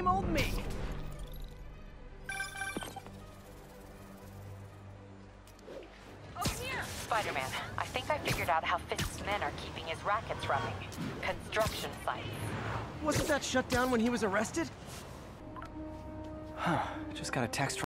same old me. Spider-Man, I think I figured out how Fisk's men are keeping his rackets running. Construction sites. Wasn't that shut down when he was arrested? Just got a text from